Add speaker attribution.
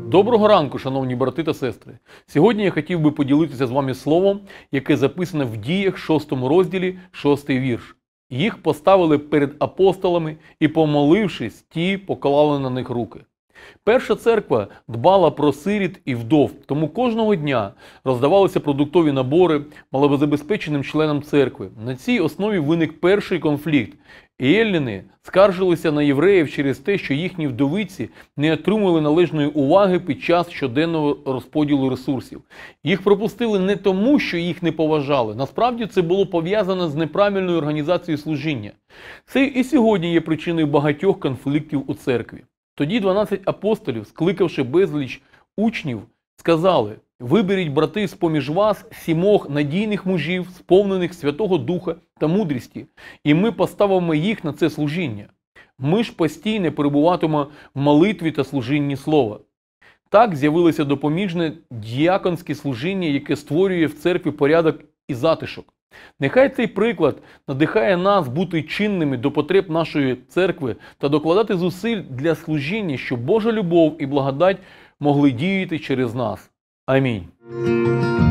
Speaker 1: Доброго ранку, шановні брати та сестри. Сьогодні я хотів би поділитися з вами словом, яке записане в Діях 6 розділі, 6 вірш. Їх поставили перед апостолами і, помолившись, ті поклали на них руки. Перша церква дбала про сиріт і вдов, тому кожного дня роздавалися продуктові набори малозабезпеченим членам церкви. На цій основі виник перший конфлікт. Елліни скаржилися на євреїв через те, що їхні вдовиці не отримали належної уваги під час щоденного розподілу ресурсів. Їх пропустили не тому, що їх не поважали. Насправді це було пов'язано з неправильною організацією служіння. Це і сьогодні є причиною багатьох конфліктів у церкві. Тоді 12 апостолів, скликавши безліч учнів, сказали: «Виберіть, брати, з-поміж вас 7 надійних мужів, сповнених Святого Духа та мудрості, і ми поставимо їх на це служіння. Ми ж постійно перебуватимемо в молитві та служінні слова». Так з'явилося допоміжне діяконське служіння, яке створює в церкві порядок і затишок. Нехай цей приклад надихає нас бути чинними до потреб нашої церкви та докладати зусиль для служіння, щоб Божа любов і благодать могли діяти через нас. Амінь.